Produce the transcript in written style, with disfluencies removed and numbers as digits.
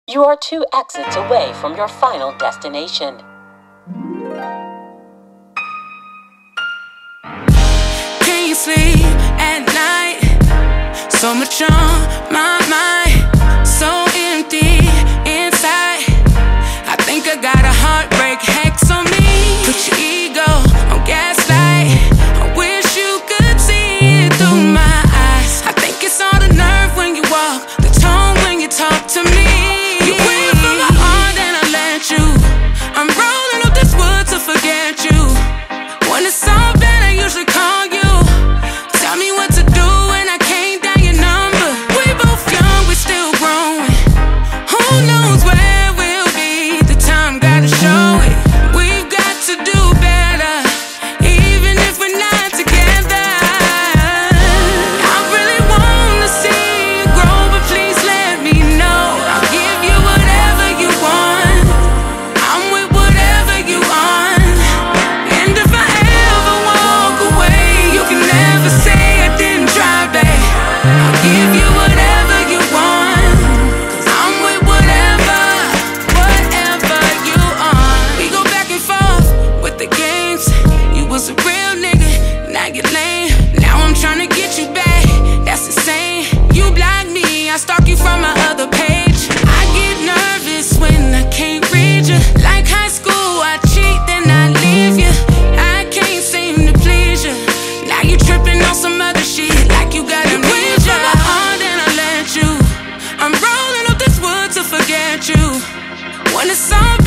You are 2 exits away from your final destination. Can you sleep at night? So much on my mind, so empty inside. I think I got a heartbreak hex on me. Put your ego on gaslight. I wish you could see it through my eyes. I think it's all the nerve when you walk, the tone when you talk to me. You went from my heart and I let you. I'm rolling up this wood to forget you. When it's all bad I usually call you. Tell me what to do and I can't dial your number. We both young, we still growing. Who knows where we'll be? The time gotta show it. We've got to do better, even if we're not together. I really wanna see you grow, but please let me know. I'll give you whatever you want. I'm with whatever you want. And if I ever walk away, you can never say I didn't try, babe. I'll give you whatever you want. 'Cause I'm with whatever you want. We go back and forth with the games. You was a real nigga, now you're lame. Now I'm trying to get you back, that's insane. You block me, I stalk you from my other page. I get nervous when I can't read you. Like high school, I cheat, then I leave you. I can't seem to please you. Now you tripping on some other shit, like you got amnesia. You my heart and I let you. I'm rolling up this wood to forget you. When it's all